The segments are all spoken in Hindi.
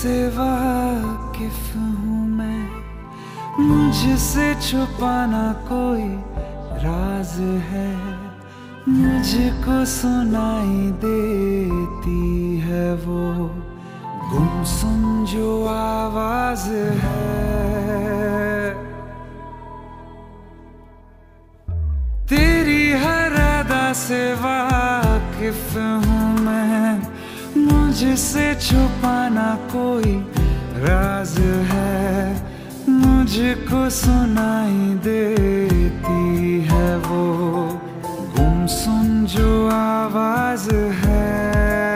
से वाकिफ हूँ मैं, मुझसे छुपाना कोई राज है। मुझको सुनाई देती है वो गुमसुम जो आवाज है। तेरी हर अदा से वाकिफ हूँ मैं, मुझसे छुपाना कोई राज है। मुझको सुनाई देती है वो गुमसुम जो आवाज है।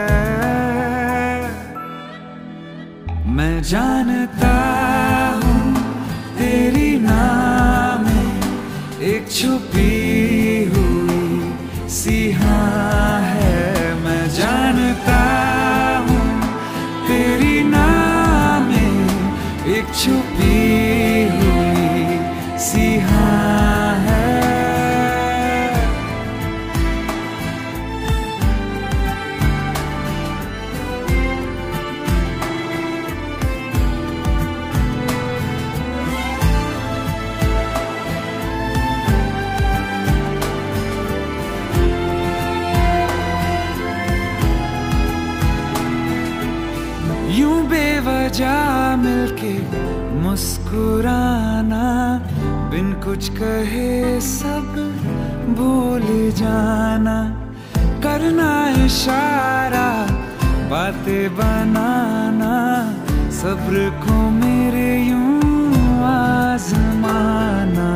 मैं जानता हूँ तेरी नाम में एक छुपी हुई सी हाँ है। मैं जानता हूँ तेरी नाम में एक छुपी हुई सी हाँ है। यूं बेवजह मिलके मुस्कुराना, बिन कुछ कहे सब भूल जाना, करना इशारा बातें बनाना, सब्र को मेरे यूं आजमाना।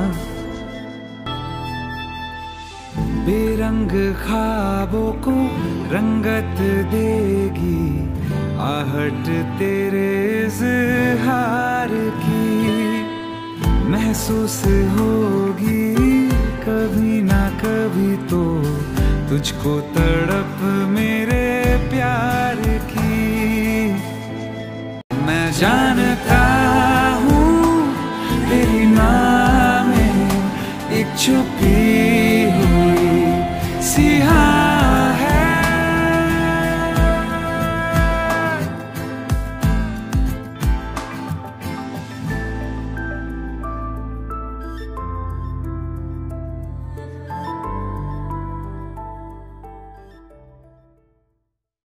बेरंग ख्वाबों को रंगत देगी आहट तेरे इज़हार की। महसूस होगी कभी ना कभी तो तुझको तड़प मेरे प्यार की। मैं जानता हूँ तेरी नाम में एक छुपी